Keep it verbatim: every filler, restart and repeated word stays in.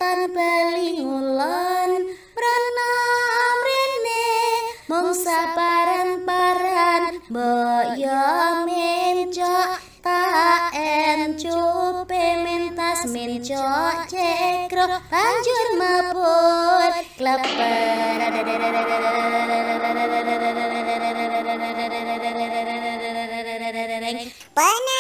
lan bali ngulon mrana mrene mung saparan-paran mbok yo mencok tak encupe mentas mencok cekro banjur mabur kleper Pana